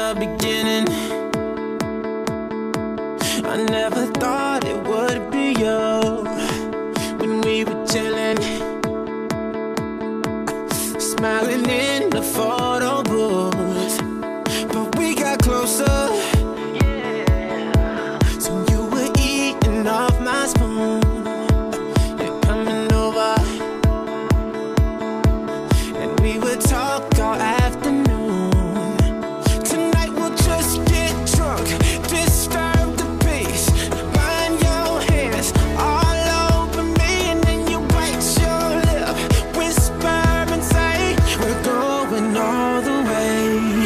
the beginning. I never thought it would be you when we were chilling, smiling in the photo booth. But we got closer, so you were eating off my spoon. You're coming over, and we would talk all afternoon. Tonight we'll just get drunk, disturb the peace, burn your hands all over me, and then you bite your lip, whisper and say we're going all the way.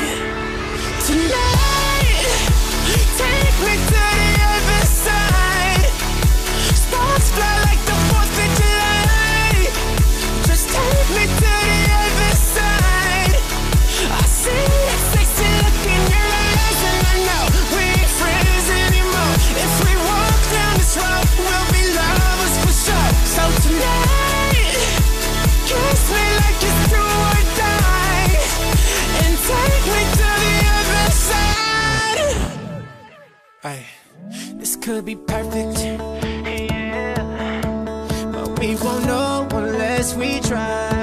Tonight, take me to the other side. Sparks fly like the 4th of July. Just take me to the other side. I see that sexy look in your eyes, and I know we ain't friends anymore. If we walk down this road, we'll be lovers for sure. So tonight, kiss me like it's do or die, and take me to the other side. Ay, this could be perfect, but we won't know unless we try.